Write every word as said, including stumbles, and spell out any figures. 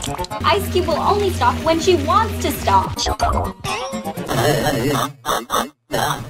Ice Cube will only stop when she wants to stop.